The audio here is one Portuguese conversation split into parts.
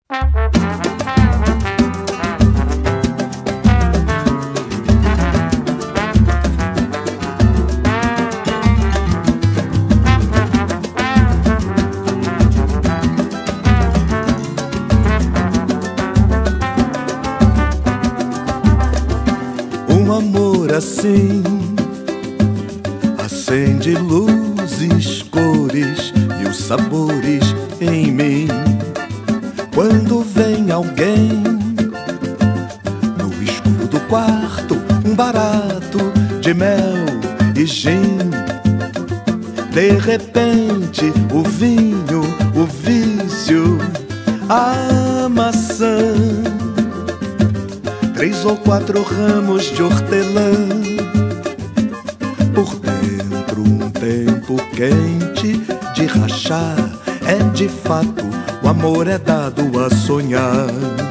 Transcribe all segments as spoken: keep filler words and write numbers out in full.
Um amor assim acende luzes, cores e os sabores em mim. Quando vem alguém no escuro do quarto, um barato de mel e gin. De repente o vinho, o vício, a maçã, três ou quatro ramos de hortelã. Por dentro um tempo quente de rachar. É de fato, o amor é dado a sonhar.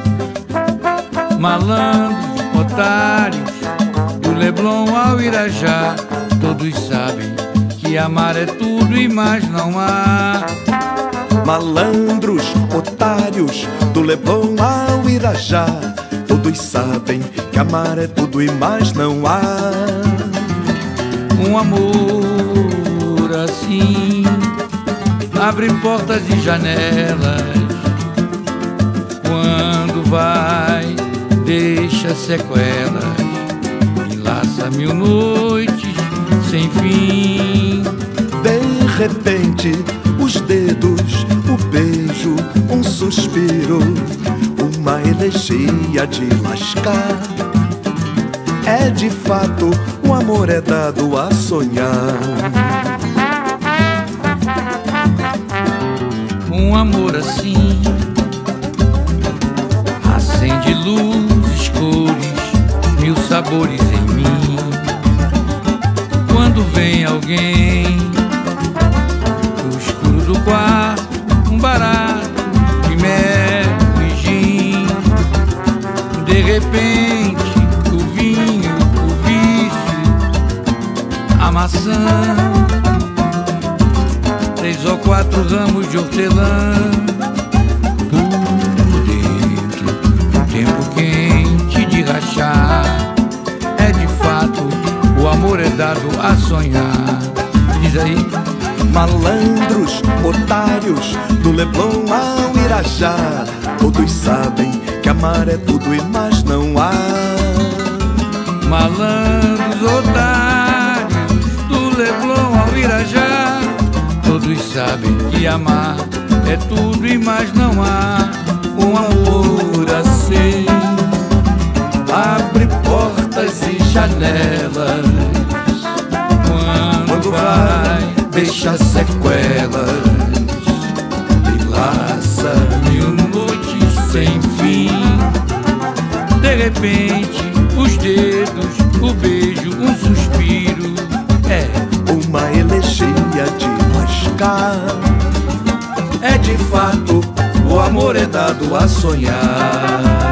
Malandros, otários, do Leblon ao Irajá, todos sabem que amar é tudo e mais não há. Malandros, otários, do Leblon ao Irajá, todos sabem que amar é tudo e mais não há. Um amor assim abre portas e janelas. Quando vai, deixa sequelas e laça mil noites sem fim. De repente, os dedos, o beijo, um suspiro, uma elegia de lascar. É de fato, o amor é dado a sonhar. Um amor assim acende luzes, cores, mil sabores em mim. Quando vem alguém no escuro do quarto, um barato de mel e gin. De repente o vinho, o vício, a maçã, três ou quatro ramos de hortelã. Por dentro, um tempo quente de rachar. É de fato, o amor é dado a sonhar. Diz aí. Malandros, otários, do Leblon ao Irajá, todos sabem que amar é tudo e mais não há. Malandros, otários, do Leblon ao Irajá, todos sabem que amar é tudo e mais não há. Um amor assim abre portas e janelas. Quando vai, deixa sequelas e laça mil noites sem fim. De repente, os dedos, o beijo, um suspiro. É uma elegia de lascar. É de fato, o amor é dado a sonhar.